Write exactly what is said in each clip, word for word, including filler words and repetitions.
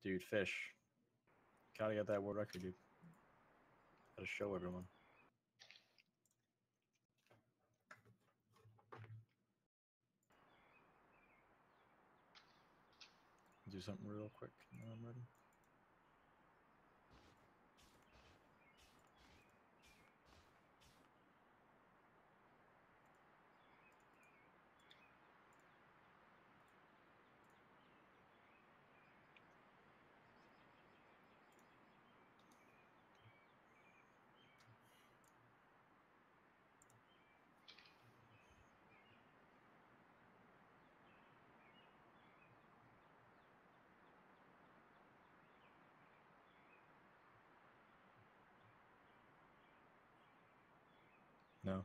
Dude, fish. Gotta get that world record, dude. Gotta show everyone. Do something real quick and then I'm ready. No.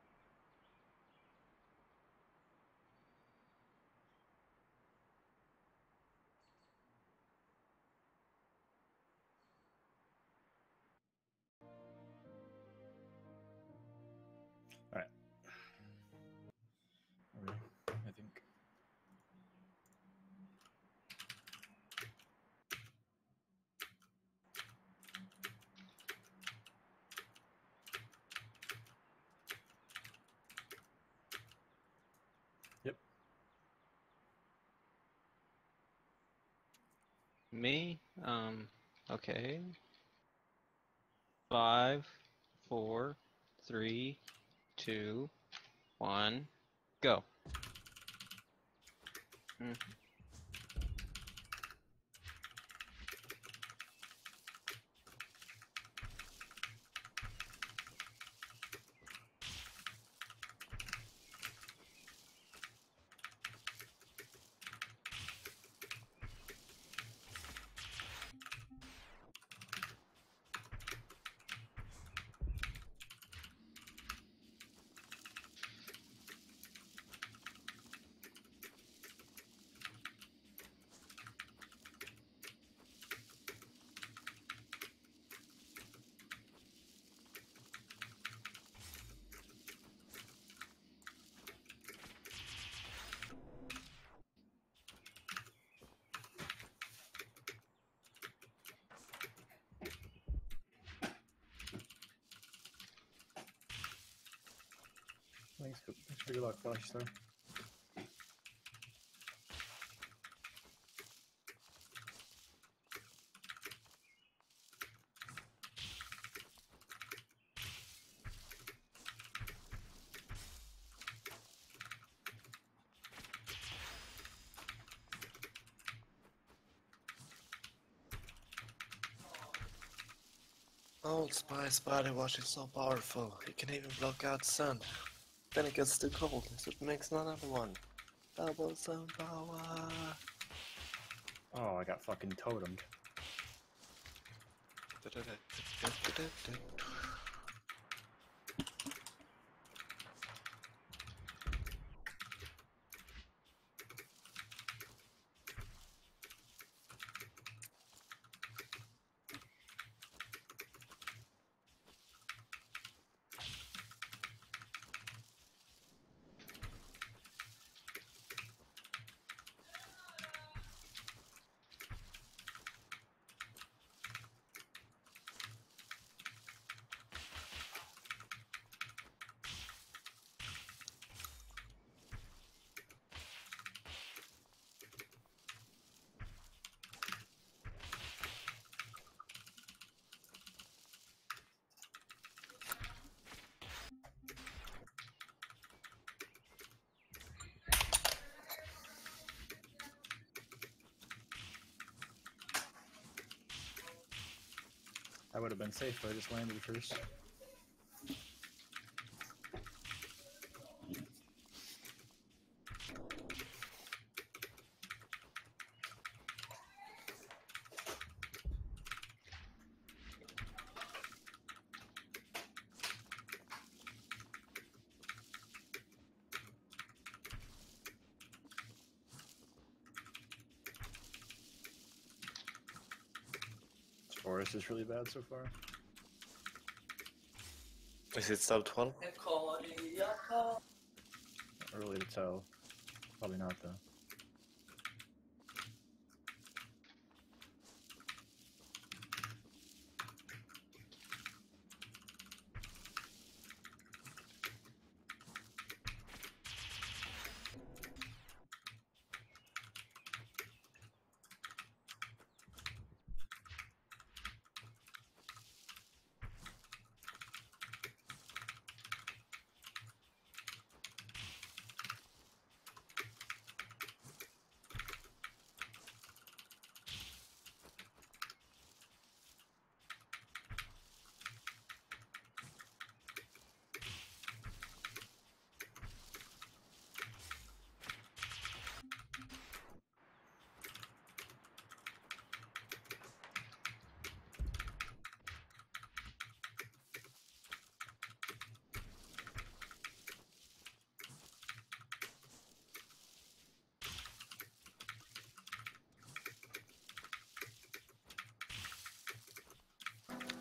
Alright. Ready? I think. Yep. Me? Um, okay. Five, four, three, two, one, go. Mm. Thanks for, thanks for your luck, Flash Star. Old Spice body wash is so powerful, it can even block out sun. Then it gets too cold, so it makes another one. Double sun power. Oh, I got fucking totemed. I would have been safe if I just landed first. This forest is really bad so far. Is it sub twelve? Early to tell. Probably not though.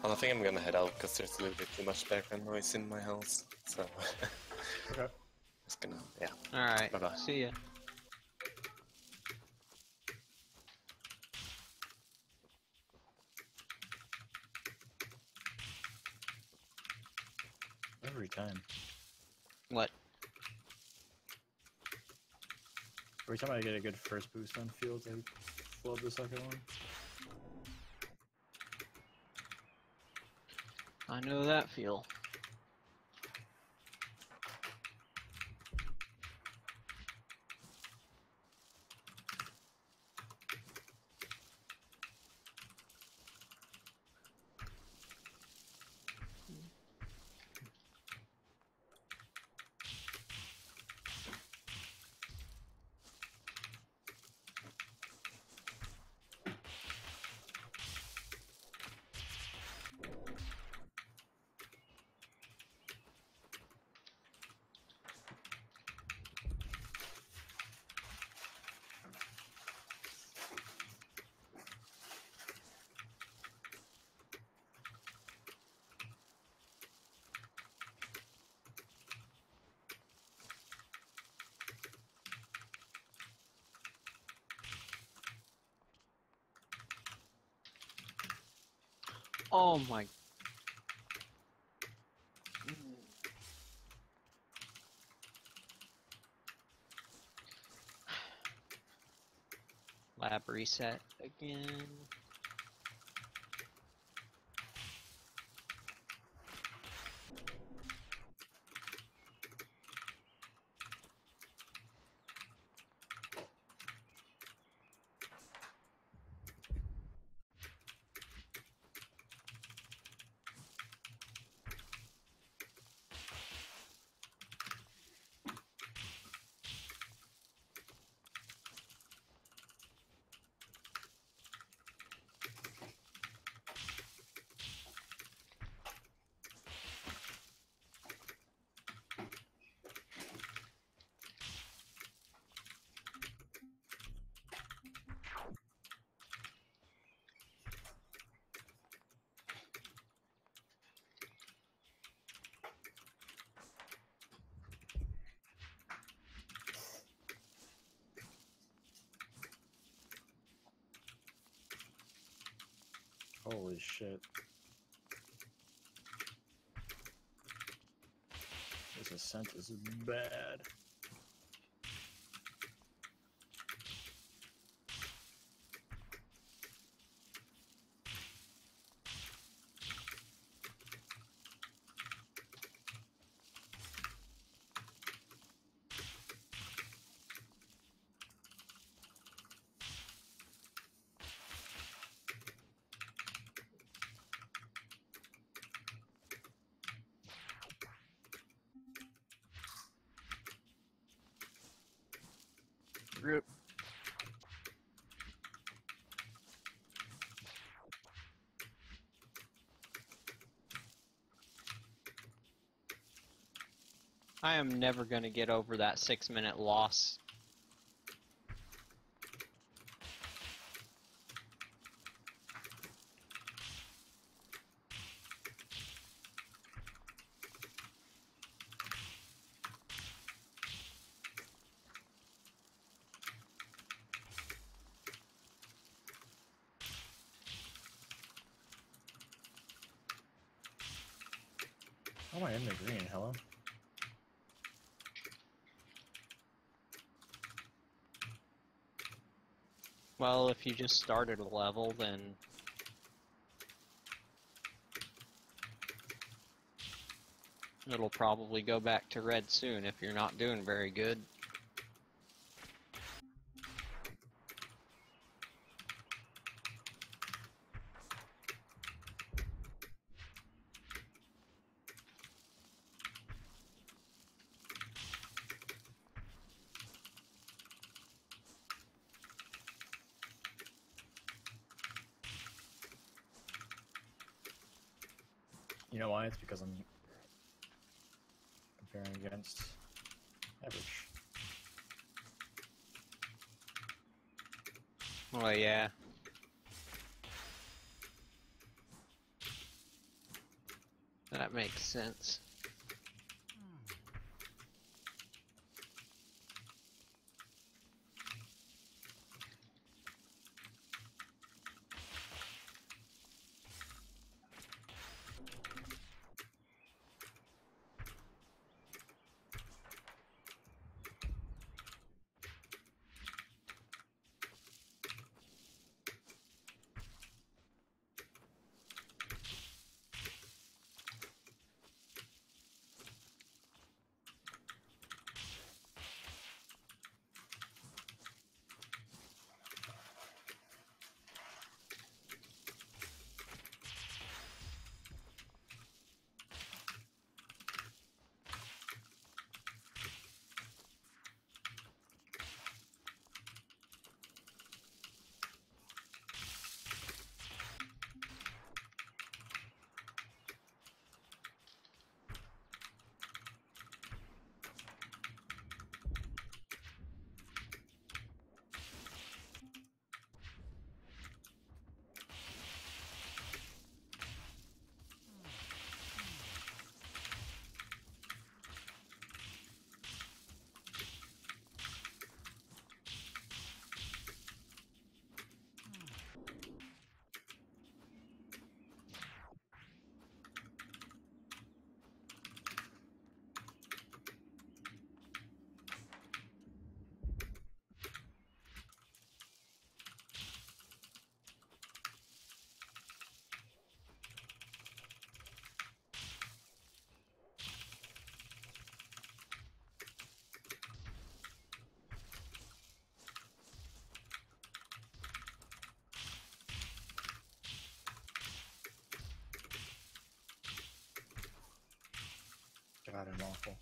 Well, I think I'm gonna head out because there's a little bit too much background noise in my house. So, Okay. just gonna, yeah. Alright, Bye-bye. see ya. Every time. What? Every time I get a good first boost on fields, I flood the second one. I know that feel. Oh my. Lab reset again. Holy shit. This ascent is bad. Rip. I am never gonna get over that six minute loss. How am I in the green? Hello? Well, if you just started a level, then it'll probably go back to red soon if you're not doing very good. You know why? It's because I'm comparing against average. Well, yeah. That makes sense. God, I'm awful.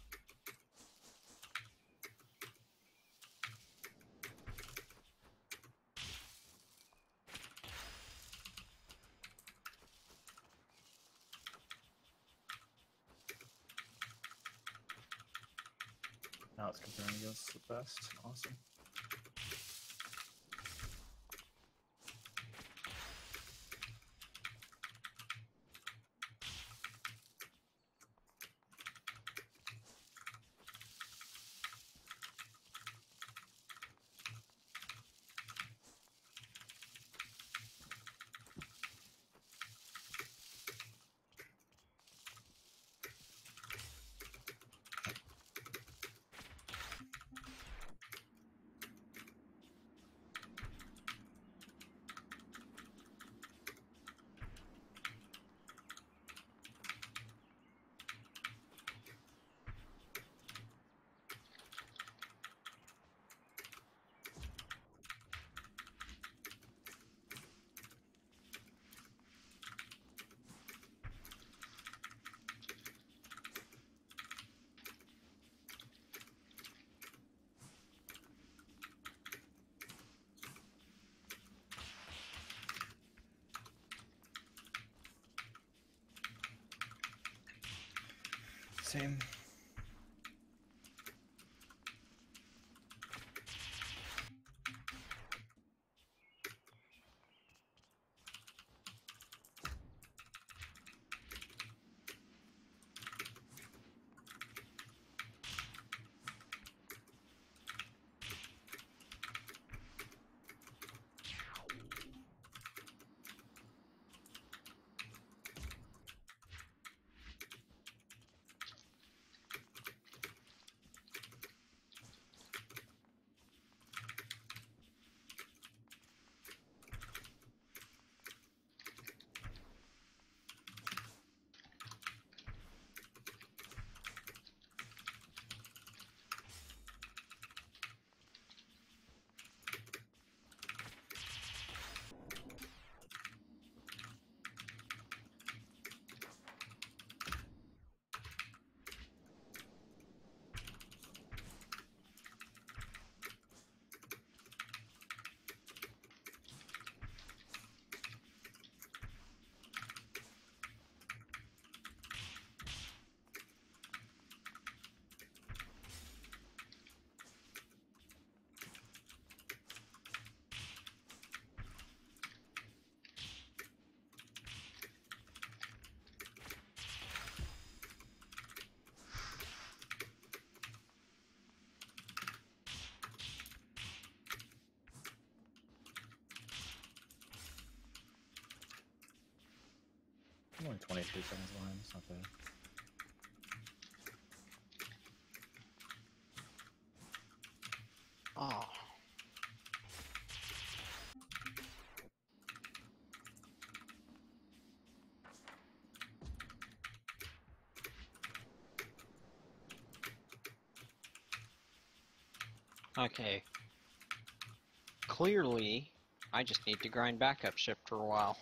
Now it's comparing against the best. Awesome. Same. I'm only twenty-three seconds behind. It's not bad. Oh. Okay. Clearly, I just need to grind backup ship for a while.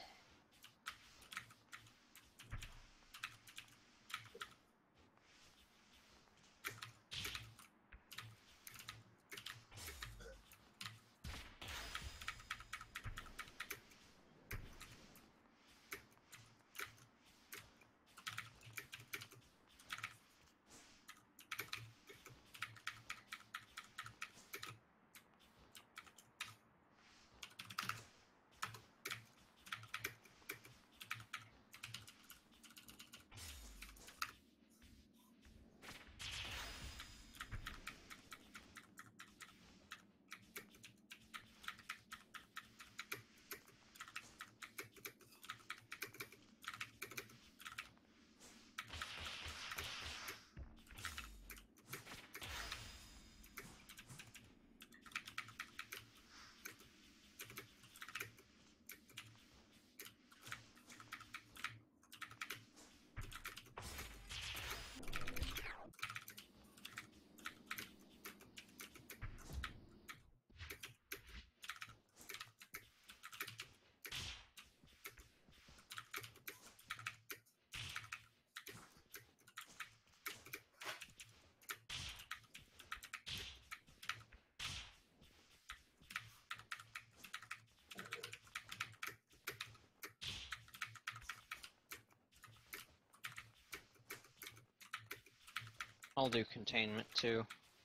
I'll do containment too.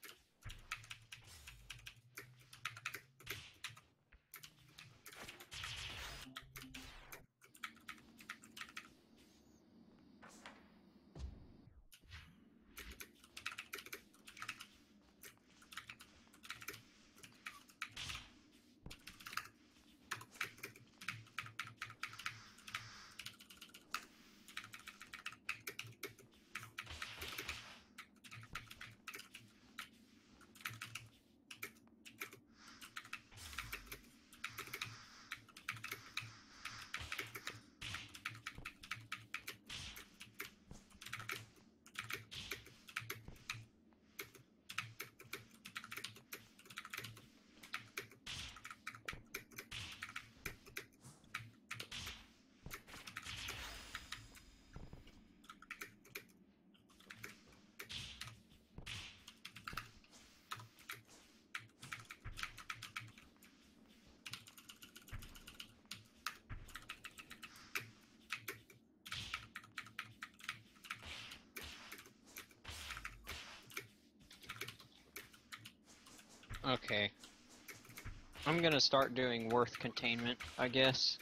Okay. I'm gonna start doing worth containment, I guess.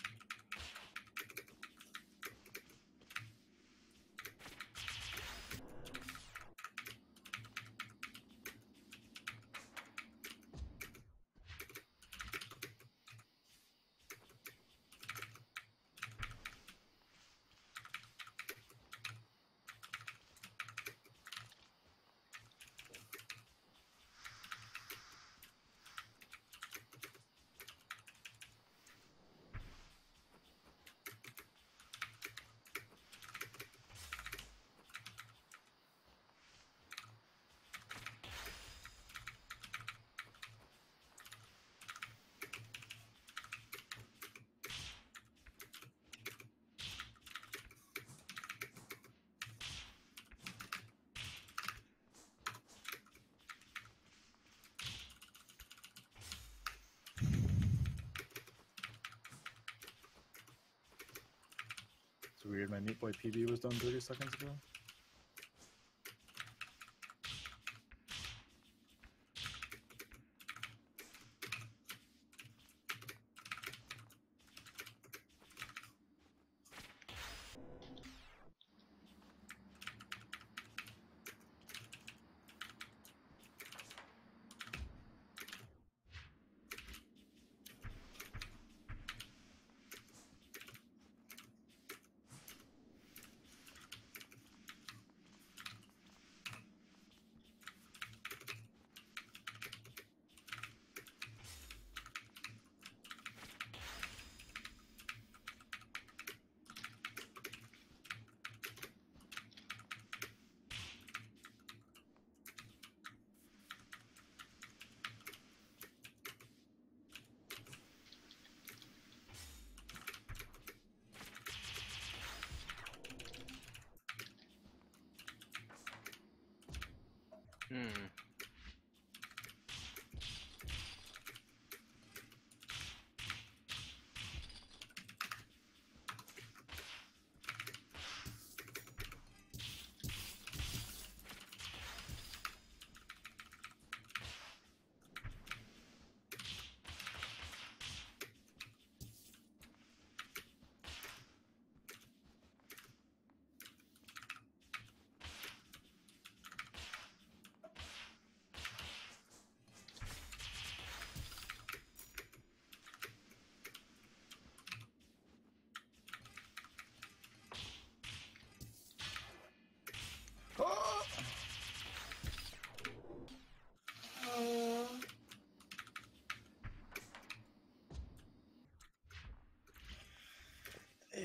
It's weird, my Meat Boy P B was done thirty seconds ago.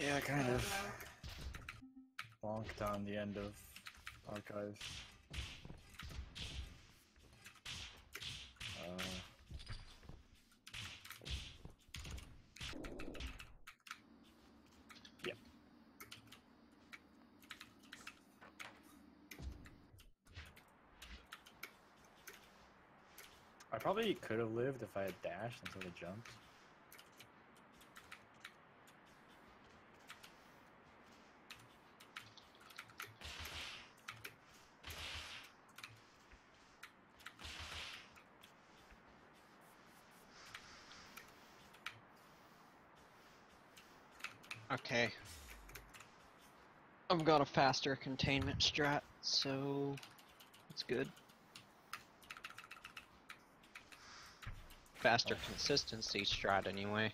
Yeah, kind of. Lonked on the end of archive. Uh, yep. I probably could have lived if I had dashed instead of jumped. Okay. I've got a faster containment strat, so it's good. Faster Oh. consistency strat, anyway.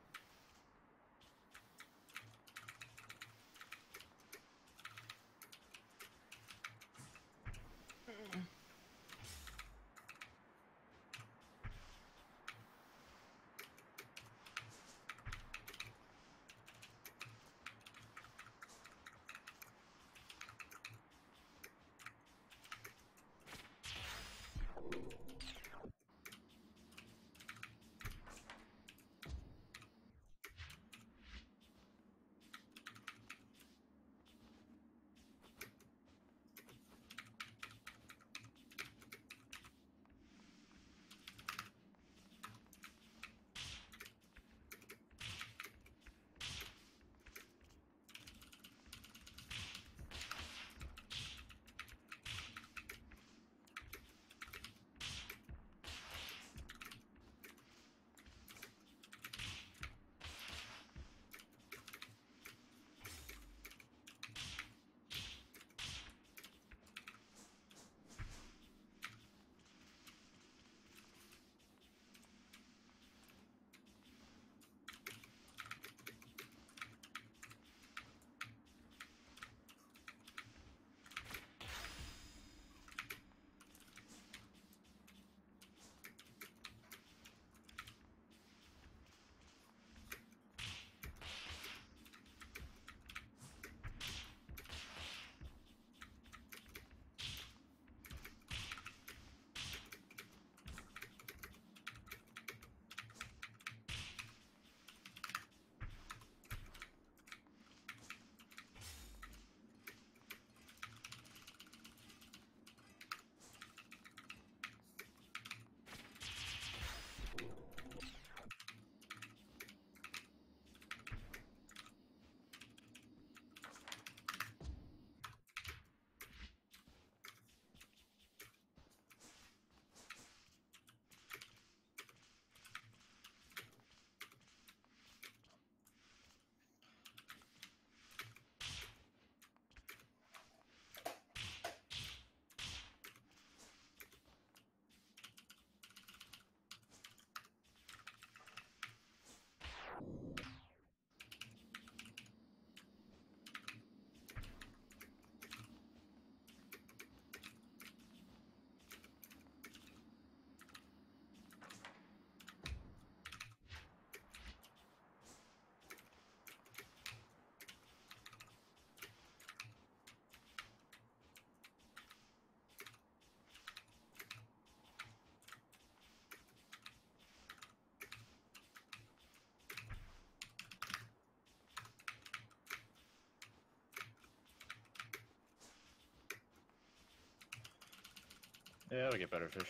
Yeah, it'll get better fish.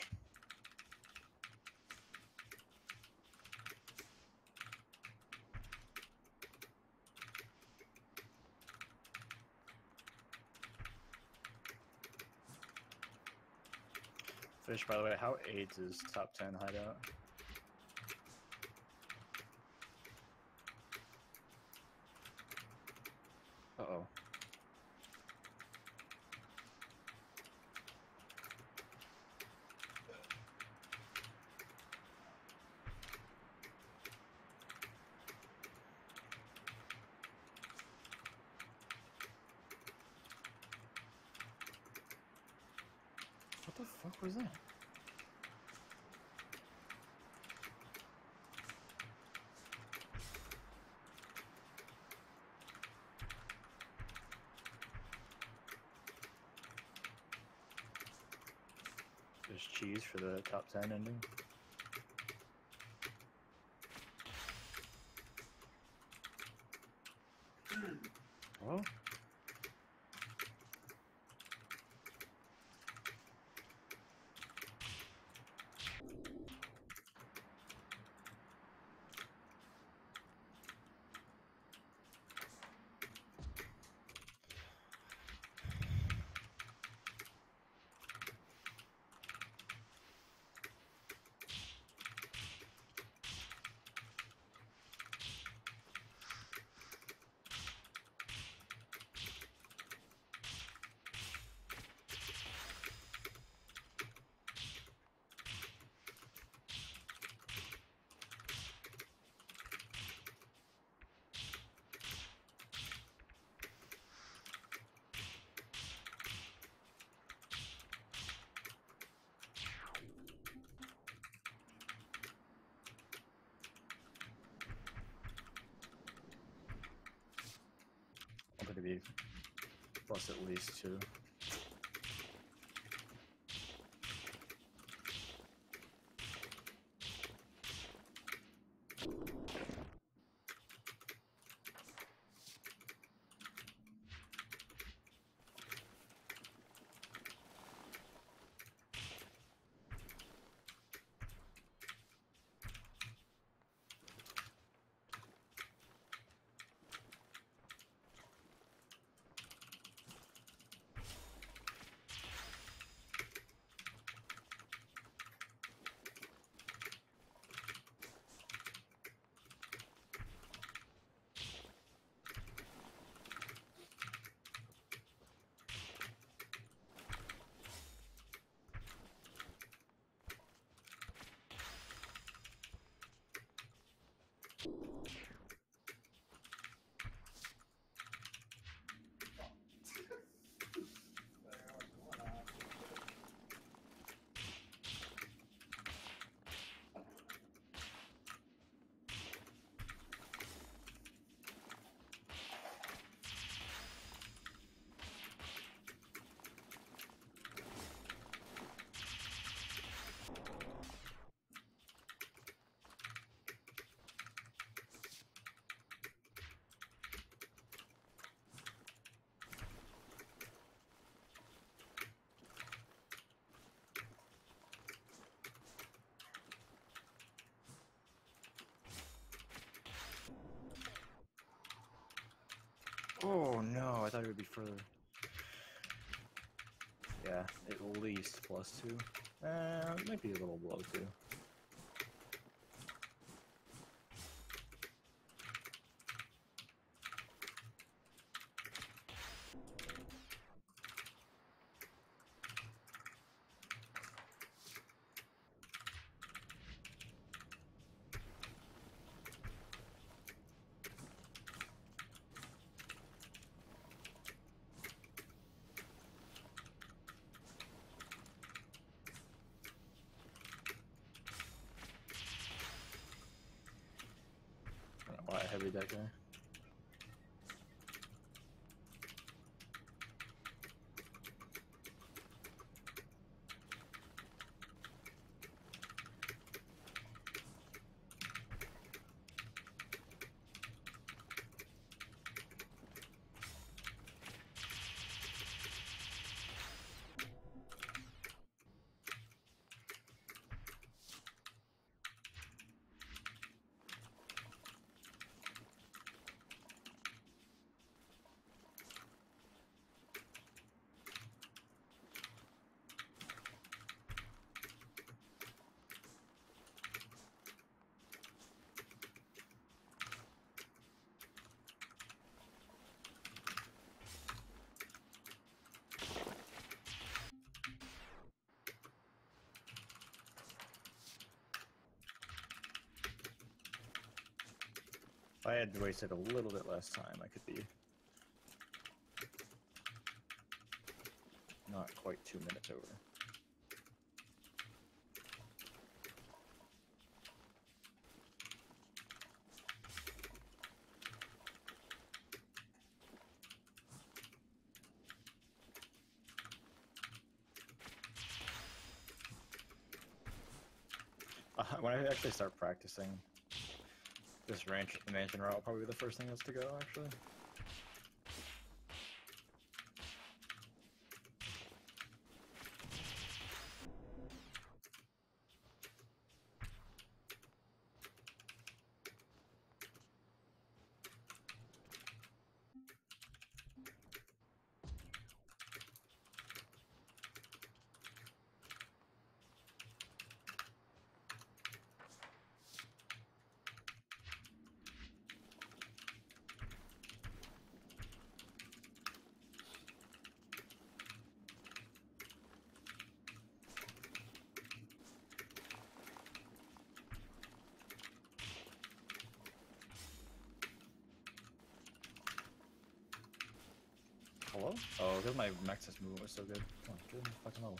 Fish, by the way, how AIDS is top ten hideout? Uh-oh. What the fuck was that? much cheese for the top ten ending. Oh. I'm gonna be plus at least two. Oh no, I thought it would be further. Yeah, at least plus two. Uh, it might be a little below two. I don't know why I heavy that guy. If I had wasted a little bit less time, I could be not quite two minutes over. when I actually start practicing, this ranch mansion route will probably be the first thing that's to go, actually. Hello? Oh, because my Maxis movement was so good. Come on, get in the fucking level.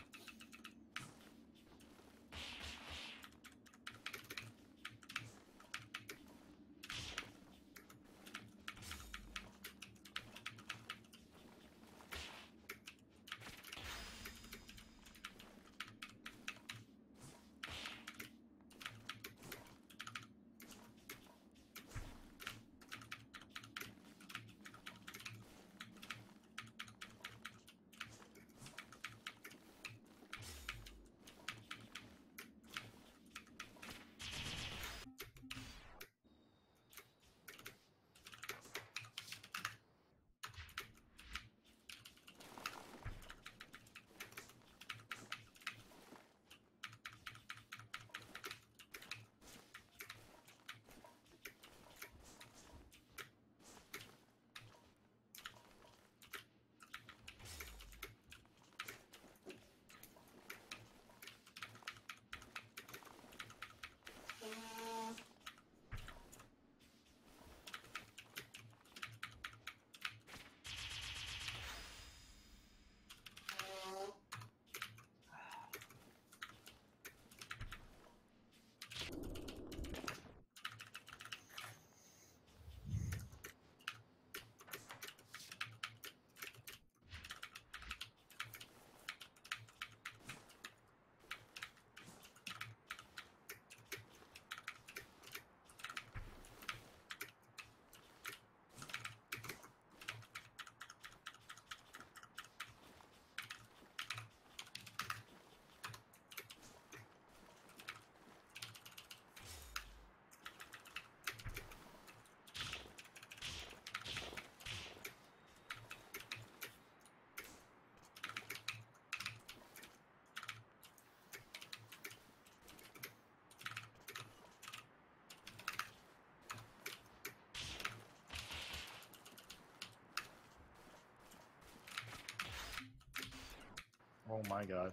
Oh my god.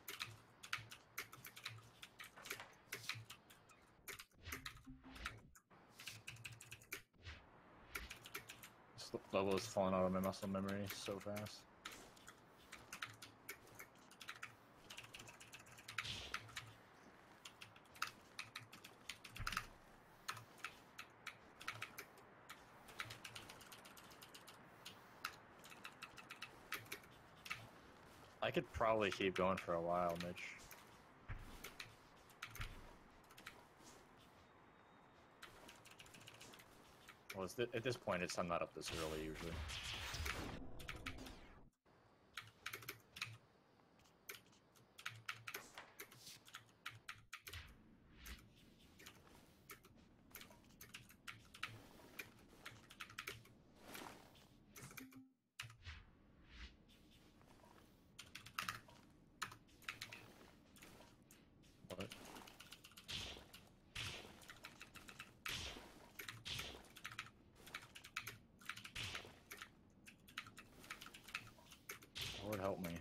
This level is falling out of my muscle memory so fast. I could probably keep going for a while, Mitch. Well, it's th at this point, it's I'm not up this early usually. What? Lord help me.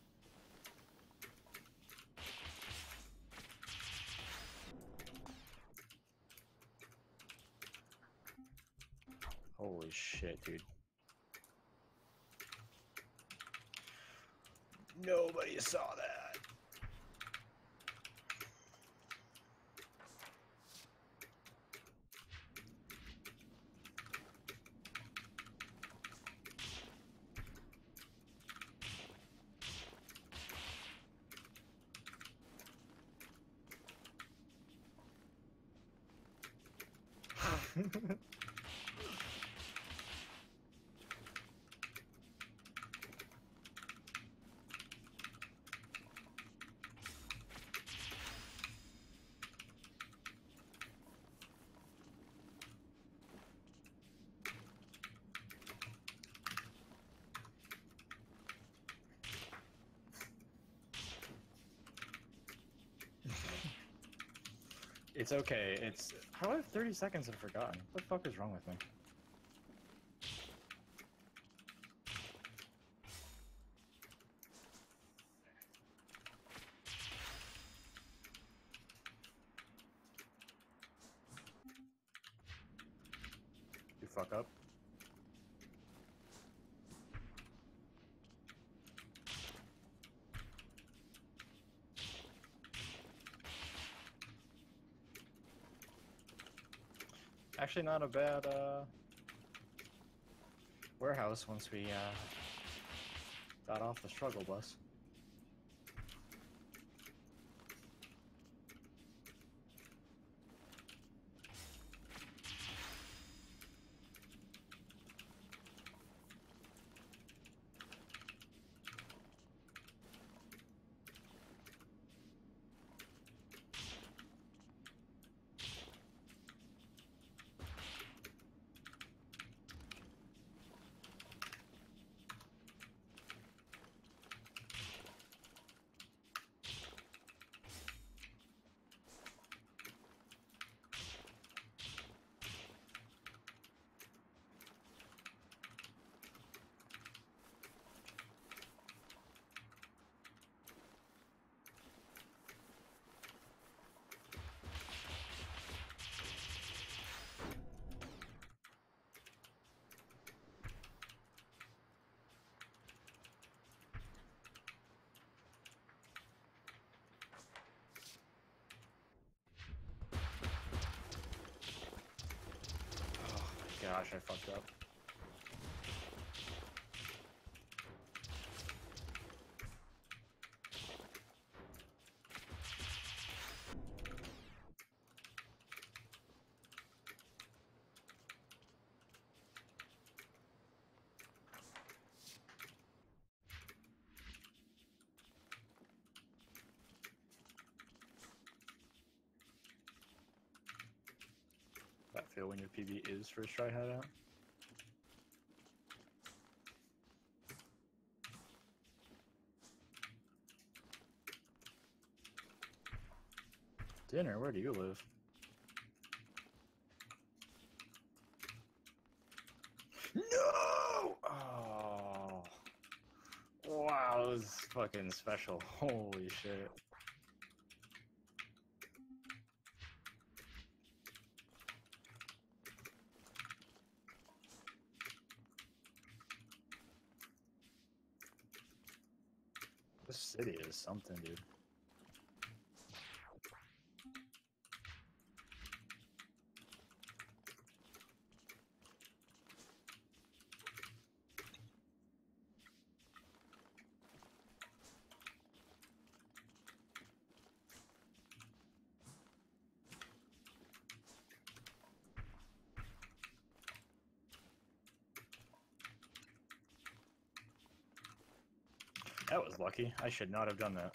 Holy shit, dude. Nobody saw that. It's okay. It's how do I have thirty seconds and forgotten? What the fuck is wrong with me? You fuck up. Actually, not a bad uh, warehouse once we uh, got off the struggle bus. Gosh, I fucked up. That feel when your P B is first try hideout? Dinner, where do you live? No! Oh. Wow, that was fucking special. Holy shit. This city is something, dude. That was lucky. I should not have done that.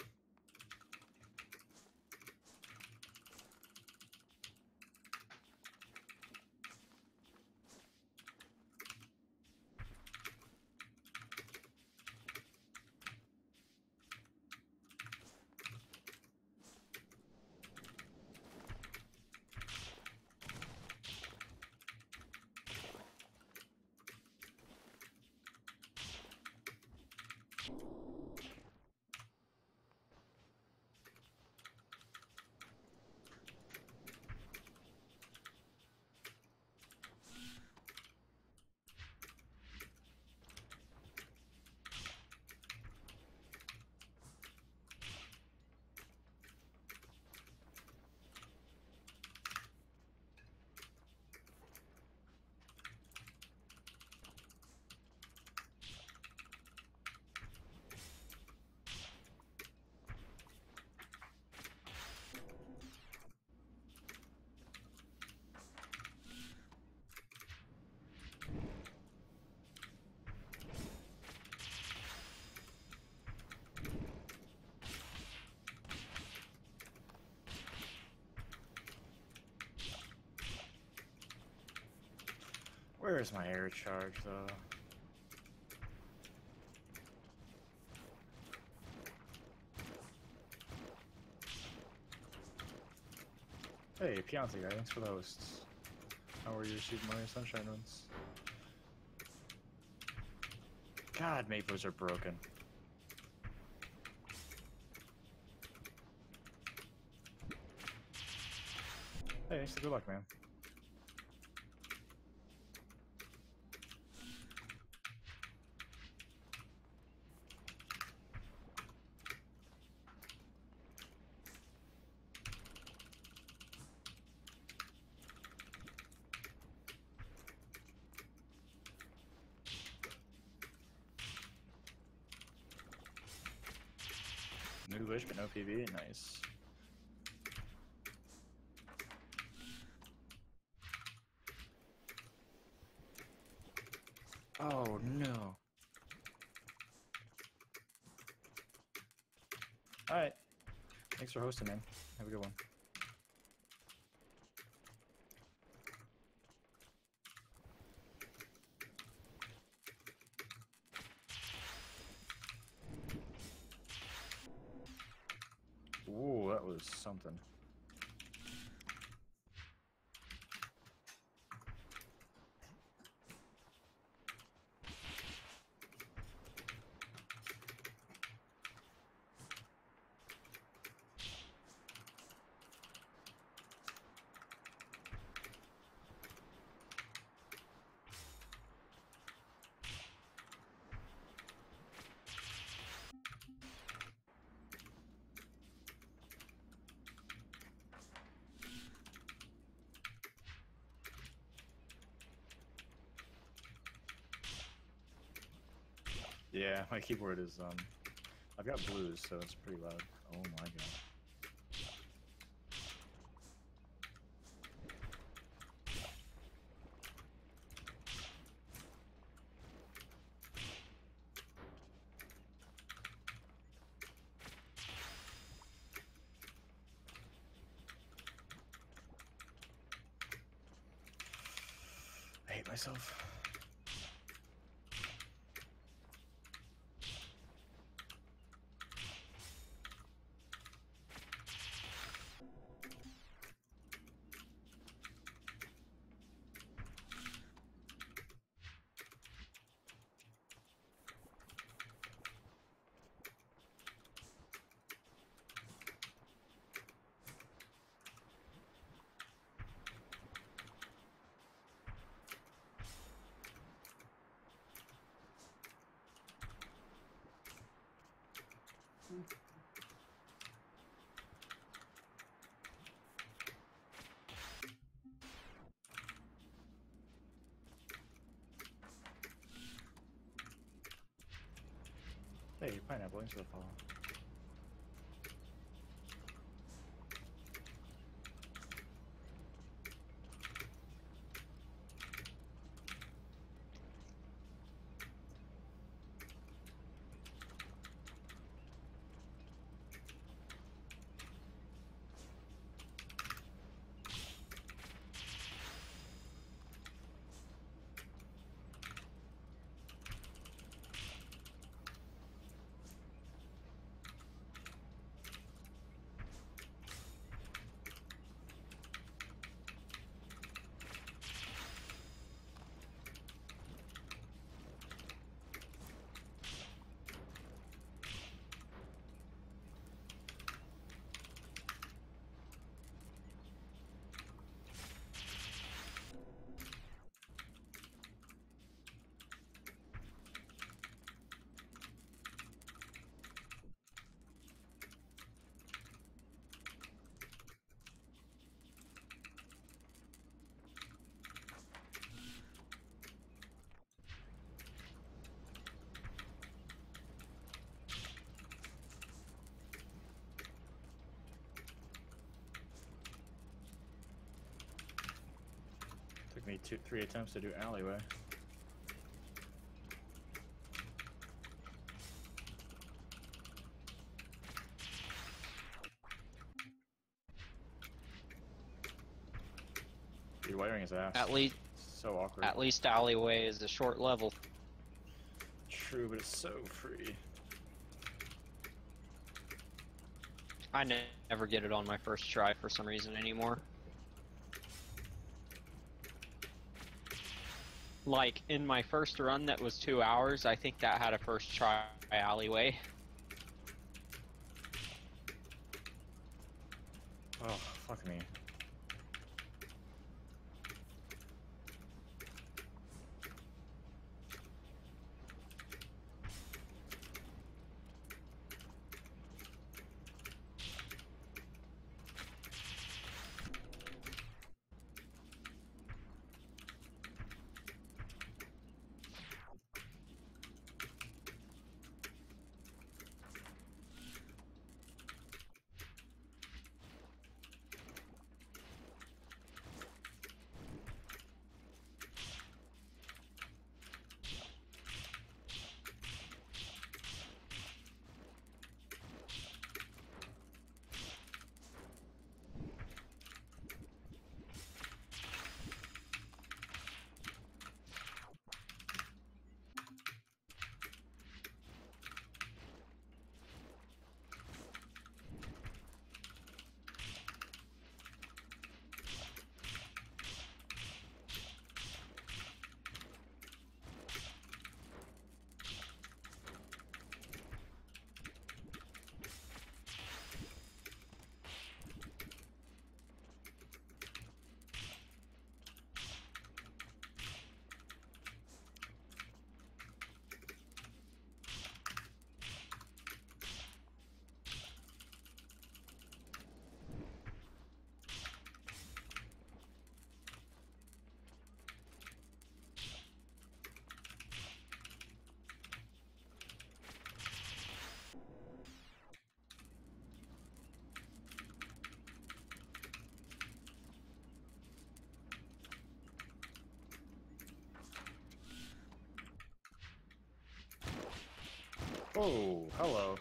Where is my air charge, though? Hey, Piante guy, thanks for the hosts. How are your Super Mario Sunshine runs? God, maples are broken. Hey, so good luck, man. New wish, but no P V. Nice. Oh no. Alright. Thanks for hosting, man. Have a good one. Ooh, that was something. Yeah, my keyboard is, um, I've got blues, so it's pretty loud. Oh my god. I hate myself. Hey, pineapple, thanks for the follow. Took me two, three attempts to do alleyway. Rewiring his ass. At least, So awkward. At least alleyway is a short level. True, but it's so free. I ne- never get it on my first try for some reason anymore. Like, in my first run that was two hours, I think that had a first try alleyway. Oh, fuck me. Oh, hello.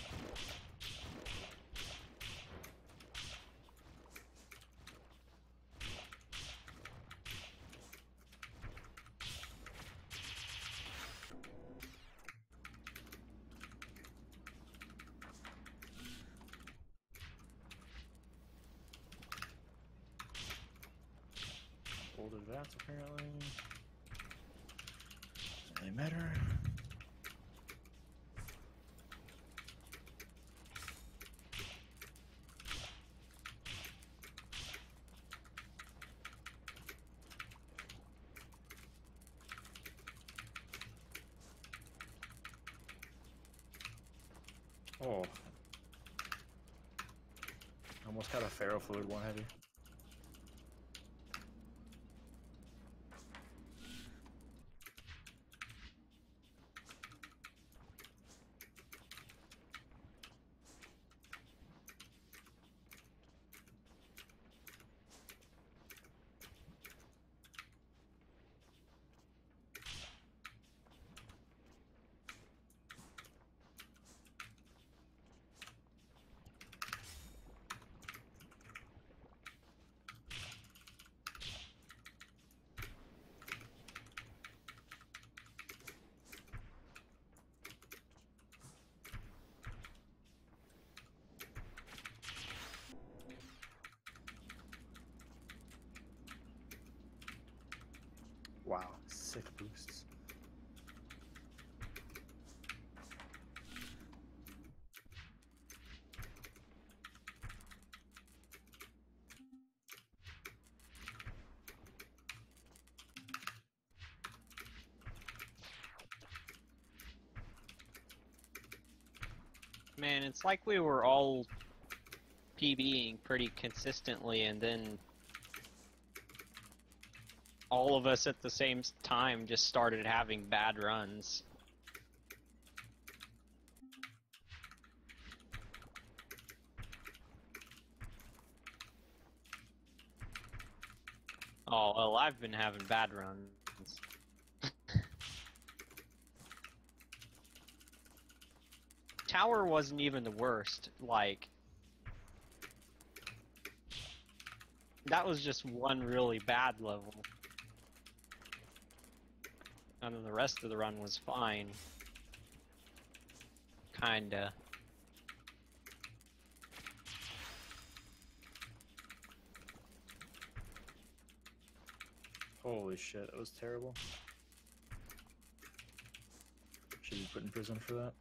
Old advance apparently. Doesn't really matter. Oh. Almost got a ferrofluid one heavy. Wow, sick boosts. Man, it's like we were all PBing pretty consistently, and then all of us at the same time just started having bad runs. Oh, well, I've been having bad runs. Tower wasn't even the worst, like... that was just one really bad level. And then the rest of the run was fine. Kinda. Holy shit, that was terrible. Should be put in prison for that.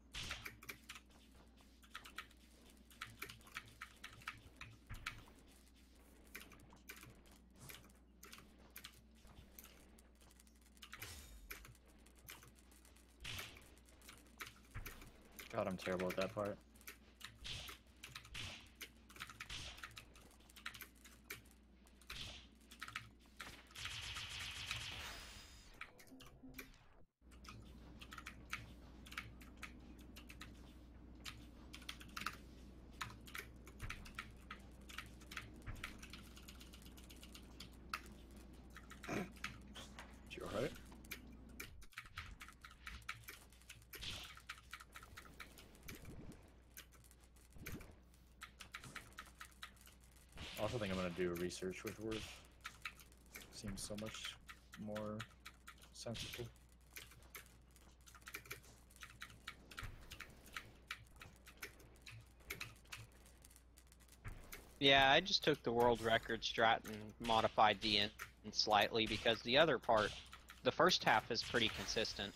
God, I'm terrible at that part. You alright? I also think I'm gonna do a research with Worth. Seems so much more sensible. Yeah, I just took the world record strat and modified the end slightly because the other part, the first half is pretty consistent.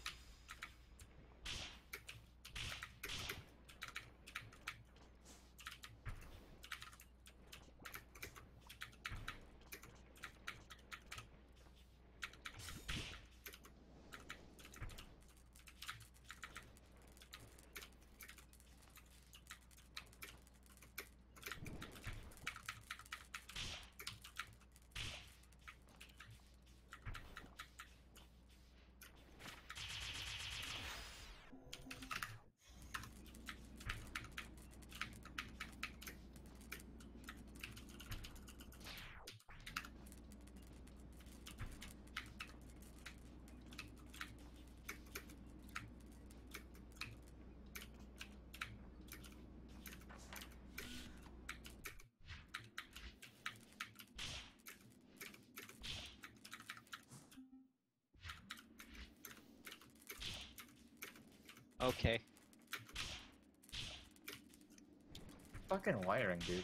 Okay. Fucking wiring, dude.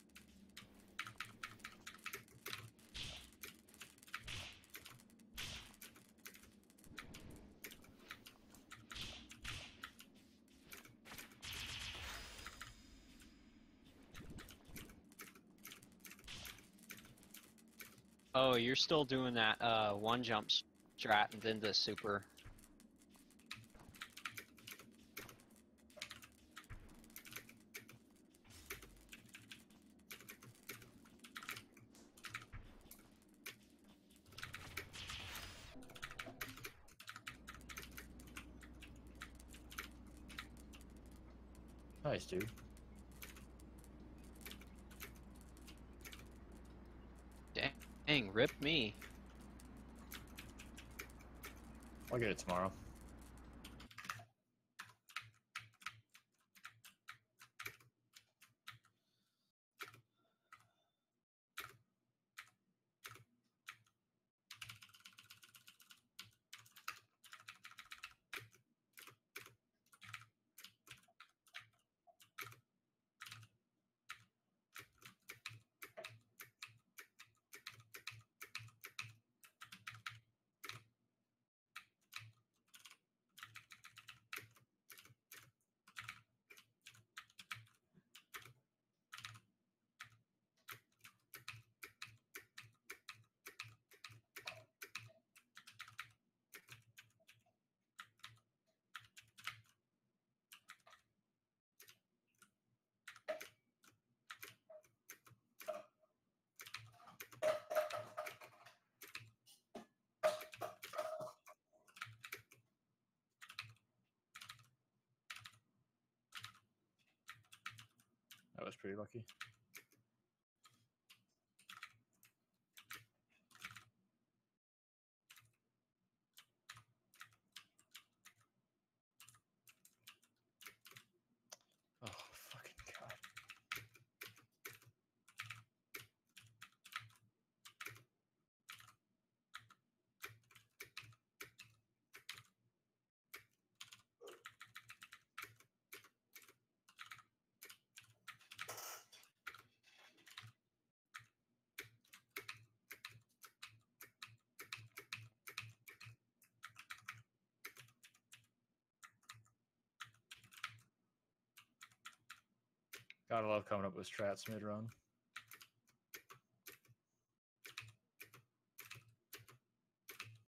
Oh, you're still doing that uh, one jump strat and then the super. Nice, dude. Dang, rip me. I'll get it tomorrow. That was pretty lucky. Oh, fucking God. Gotta love coming up with strats mid run.